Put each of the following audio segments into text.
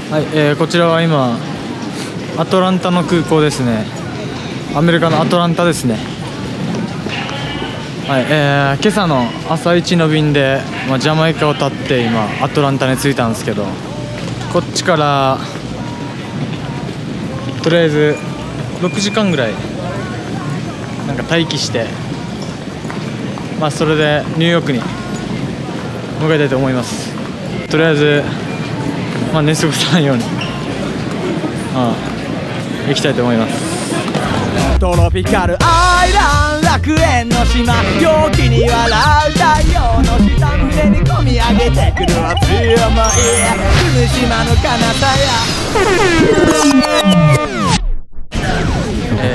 はい、こちらは今アトランタの空港ですね。アメリカのアトランタですね。はい、今朝の朝一の便で、ジャマイカを立って今アトランタに着いたんですけど、こっちからとりあえず6時間ぐらいなんか待機して、それでニューヨークに向かいたいと思います。とりあえず、寝過ごさないように行きたいと思います。 トロピカルアイランド楽園の島、陽気に笑う太陽の下胸に込み上げてくる熱い想い、住む島の彼方今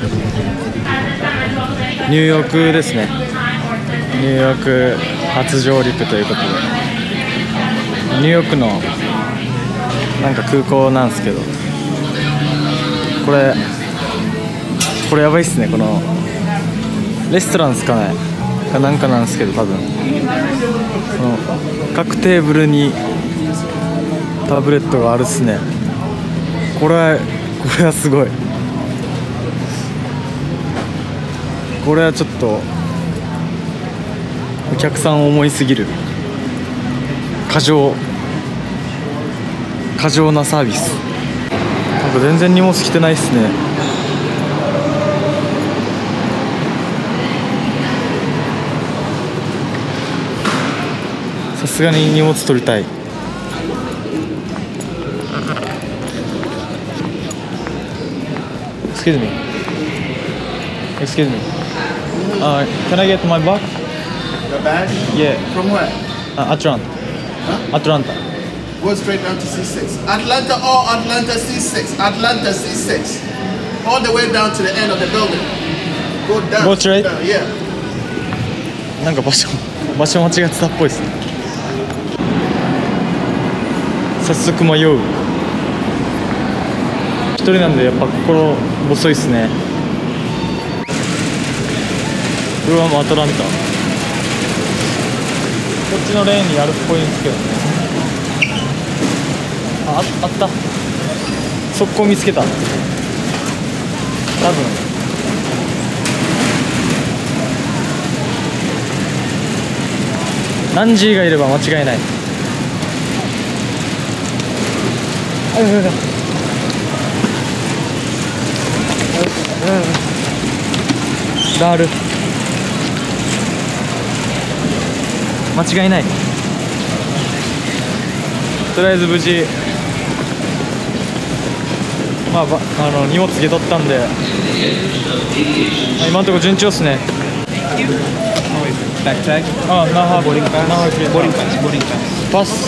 ニューヨークですね。ニューヨーク初上陸ということで、ニューヨークのなんか空港なんですけど、これやばいっすね。このレストランですかねかなんかなんですけど、多分この各テーブルにタブレットがあるっすね。これはすごい。これはちょっとお客さん思いすぎる過剰なサービス。なんか全然荷物来てないっすね。さすがに荷物取りたい。Excuse me. Can I get my bag? Your bag? Yeah. From where? Atlanta. Huh? Atlanta. Go straight down to C6. Atlanta or Atlanta C6. Atlanta C6. All the way down to the end of the building. Go down. Go straight? Down, yeah. なんか場所間違ってたっぽいですね。早速迷う。一人なんでやっぱ心細いっすね。これはもうアトランタ。こっちのレーンにあるっぽいんですけどね。あった。速攻見つけた。多分ナンジーがいれば間違いない。ダール間違いない。とりあえず無事荷物受け取ったんで、今のところ順調っすね。 Backtrack. Now Boarding pass. Boarding pass. パス。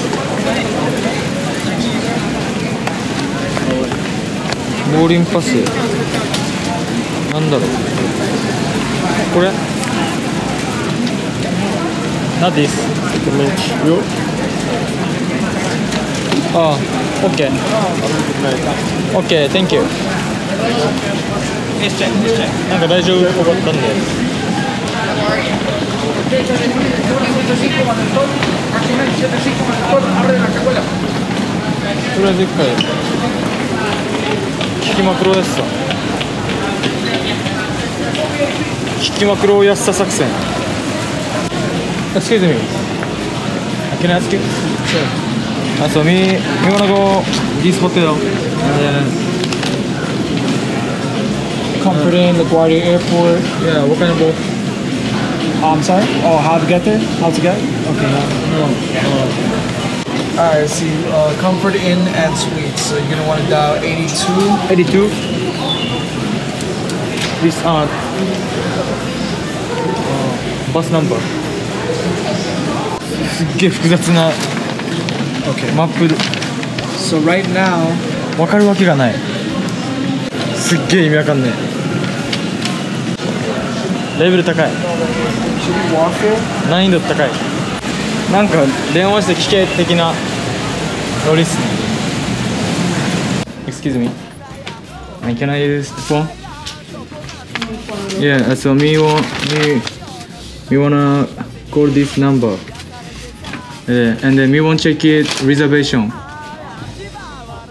ボーリングパスなんだろうこれ。Not this. Okay. Okay, thank you. なんか大丈夫っぽかったんで。とりあえず一回聞きまくろうやすさ。聞きまくろうやすさ作戦。Excuse me. Can I ask you? Sure. So me wanna go this hotel. Comfort Inn, LaGuardia Airport. Yeah, what kind of boat? I'm sorry? Oh, how to get there? How to get? Okay. Alright, see, Comfort Inn and Suites. So you're gonna want to dial 82. 82. This bus number. すっげえ複雑な Okay. マップ。 So right now, 分かるわけがない。すっげえ意味わかんねえ。レベル高い。 should we walk here? 難易度高い。なんか電話して聞け的なノリっすね。Excuse me. Can I use the phone? Yeah, so we wanna call this number. And then we want check it reservation.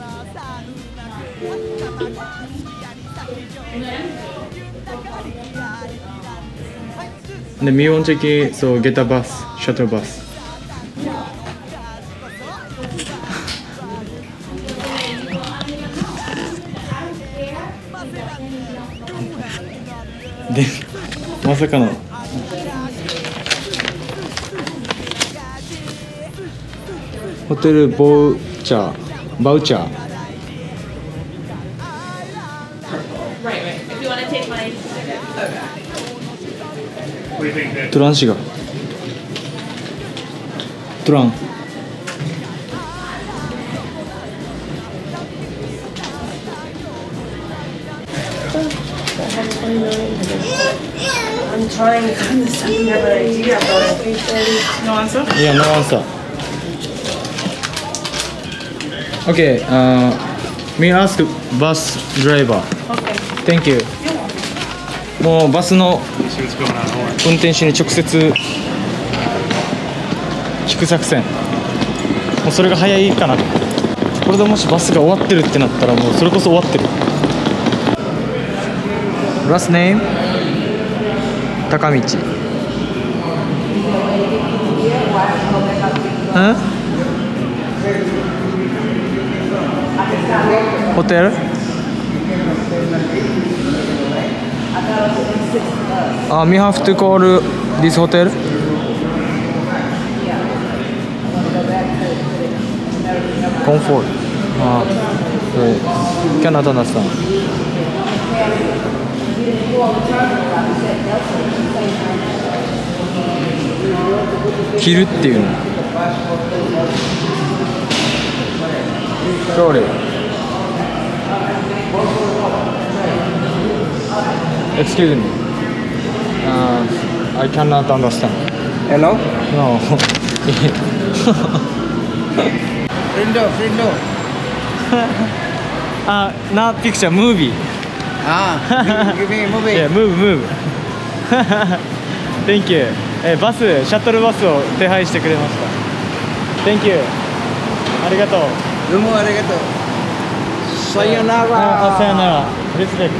で、me want to take so get a bus, shuttle bus. で、まさかのホテルバウチャー。トランシガトラン I'm trying to find the second have an idea about it. 3:30. No answer? Yeah, no answer. Okay, me ask bus driver. Okay. Thank you. もうバスの運転手に直接聞く作戦。もうそれが早いかな。これでもしバスが終わってるってなったらもうそれこそ終わってる。Last name? 高道。ホテルwe have to call this hotel? Comfort. Cannot understand. 着るっていうの。Sorry. Excuse me. I cannot understand. Hello? No. Friendo. Not picture, movie. Give me a movie. Yeah, move. Thank you. バス、シャトルバスを手配してくれました。Thank you. ありがとう。 どうもありがとう。さよなら。 さよなら。Respect.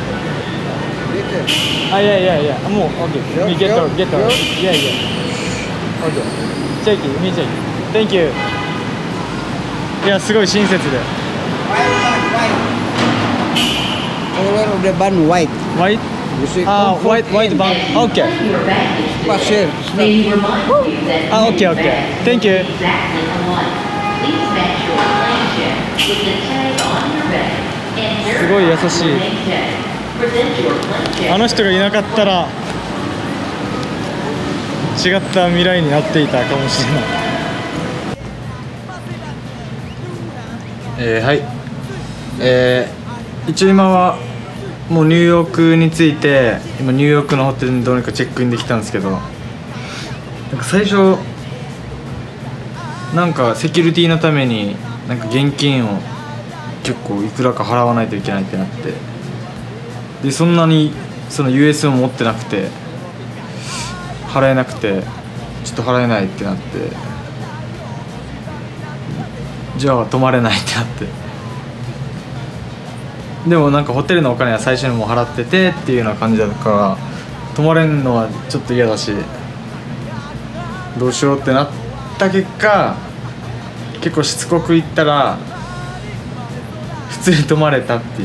Yeah. もう OK. Me get her. Yeah. OK. Check it. Me check it. Thank you. いや、すごい親切で。 Color of the bun white. White? You see, white bun. OK. Pasir. OK. Thank you.すごい優しい。あの人がいなかったら違った未来になっていたかもしれない。はい。一応今はもうニューヨークについて今ニューヨークのホテルにどうにかチェックインできたんですけど、なんか最初なんかセキュリティのためになんか現金を結構いくらか払わないといけないってなって、でそんなにその US も持ってなくて払えなくてちょっと払えないってなって、じゃあ泊まれないってなって、でもなんかホテルのお金は最初にもう払っててっていうような感じだから泊まれんのはちょっと嫌だし、どうしようってなった結果結構しつこく言ったら普通に泊まれたっていう。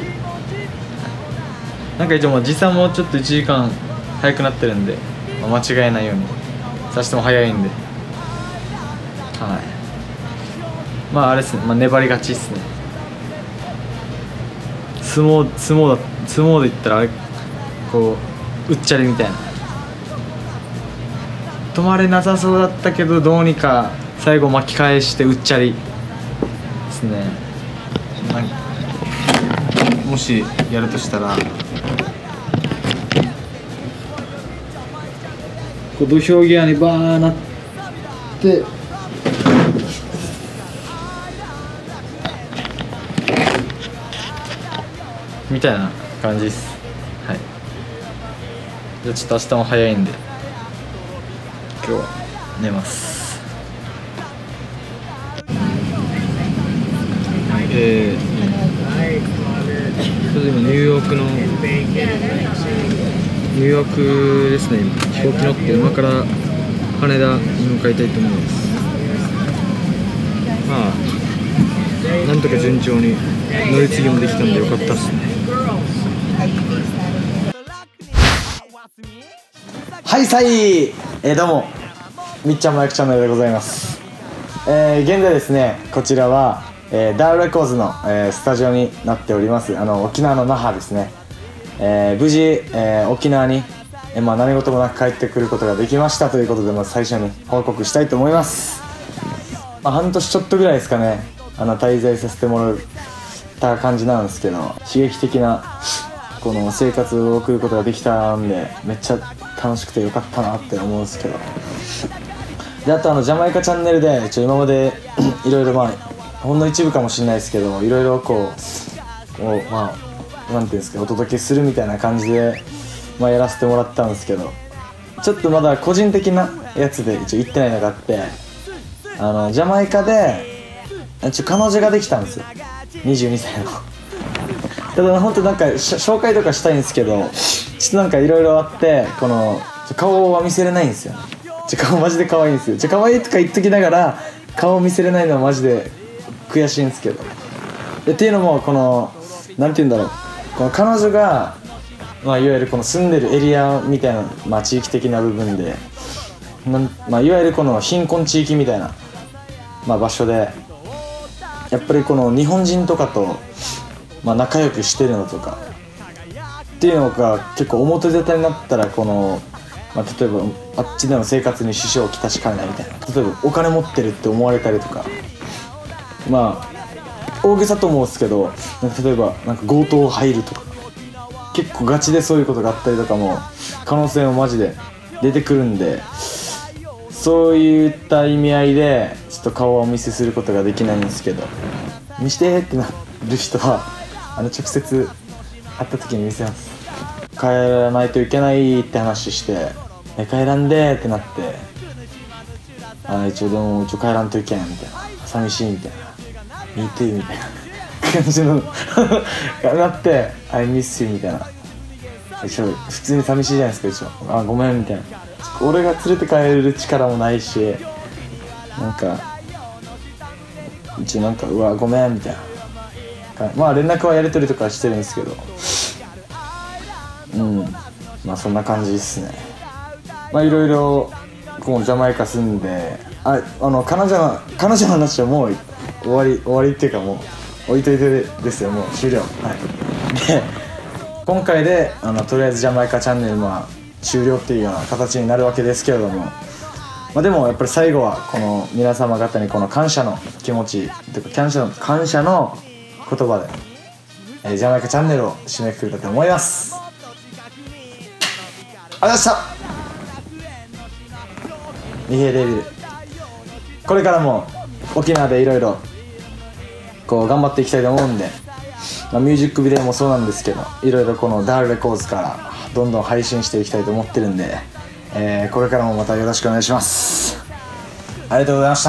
なんか一応もう時差もちょっと1時間早くなってるんで、間違えないようにさしても早いんで、はい、まああれですね、粘り勝ちっすね。相撲で言ったらあれこううっちゃりみたいな、止まれなさそうだったけどどうにか最後巻き返してうっちゃりですね。もしやるとしたらこう土俵際にバーなってみたいな感じです。はい。じゃあちょっと明日も早いんで今日は寝ます。それでもニューヨークのニューヨークですね。飛行機乗って今から羽田に向かいたいと思います。まあなんとか順調に乗り継ぎもできたんでよかったっすね。 はいさい、どうもみっちゃんマイクチャンネルでございます。現在ですね、こちらは、ダウレコーズの、スタジオになっております。沖縄の那覇ですね。無事、沖縄に、何事もなく帰ってくることができましたということで、まず最初に報告したいと思います。半年ちょっとぐらいですかね、滞在させてもらった感じなんですけど、刺激的なこの生活を送ることができたんで、めっちゃ楽しくてよかったなって思うんですけど。で、あとジャマイカチャンネルで今までいろいろほんの一部かもしれないですけど、いろいろこうなんていうんですか、お届けするみたいな感じで、やらせてもらったんですけど、ちょっとまだ個人的なやつで一応言ってないのがあって、ジャマイカで彼女ができたんですよ、22歳の。ただ本当なんか紹介とかしたいんですけど、ちょっとなんかいろいろあって、この顔は見せれないんですよ。顔マジで可愛いんですよ。可愛いとか言っときながら顔見せれないのはマジで悔しいんですけど。っていうのも、このなんて言うんだろう、この彼女が、いわゆるこの住んでるエリアみたいな、地域的な部分でいわゆるこの貧困地域みたいな、場所で、やっぱりこの日本人とかと、仲良くしてるのとかっていうのが結構表沙汰になったら、この、例えばあっちでの生活に支障をきたしかねないみたいな、例えばお金持ってるって思われたりとか、大げさと思うんですけど、例えばなんか強盗入るとか、結構ガチでそういうことがあったりとかも可能性もマジで出てくるんで、そういった意味合いでちょっと顔はお見せすることができないんですけど、見してってなる人は直接会った時に見せます。帰らないといけないって話して、帰らんでってなって、一応帰らんといけんみたいな、寂しいみたいな、Me tooみたいな感じのなって、I miss youみたいな、一応普通に寂しいじゃないですか。一応ごめんみたいな、俺が連れて帰る力もないし、なんか一応なんかうわごめんみたいな、連絡はやり取りとかしてるんですけど、そんな感じですね。いろいろこのジャマイカ住んで、彼女の話はもう終わりっていうか、もう置いといてですよ、もう終了。で、今回でとりあえずジャマイカチャンネル終了っていうような形になるわけですけれども、でもやっぱり最後はこの皆様方にこの感謝の気持ちというか、感謝の言葉で、ジャマイカチャンネルを締めくくるかと思います。ありがとうございました。二平デビル、これからも沖縄でいろいろ頑張っていきたいと思うんで、ミュージックビデオもそうなんですけど、いろいろこのダールレコーズからどんどん配信していきたいと思ってるんで、これからもまたよろしくお願いします。ありがとうございました。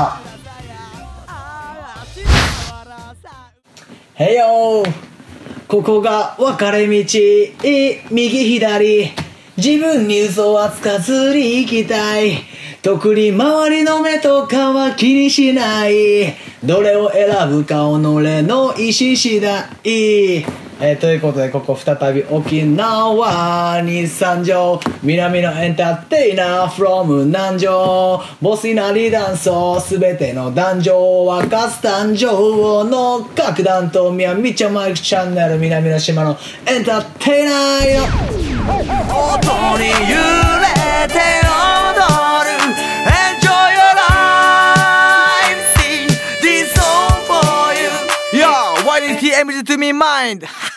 へいよー、ここが分かれ道、右左、自分に嘘はつかずに行きたい。特に周りの目とかは気にしない。どれを選ぶか己の意思次第。ということで、ここ再び沖縄に参上。南のエンターテイナー from 南城。ボスになりダンスをすべての男女を沸かす誕生の各団とみちゃマイクチャンネル、南の島のエンターテイナーよ。 音に揺れて踊る Enjoy your life, see this song for you. Yo, why did he aim to me mind?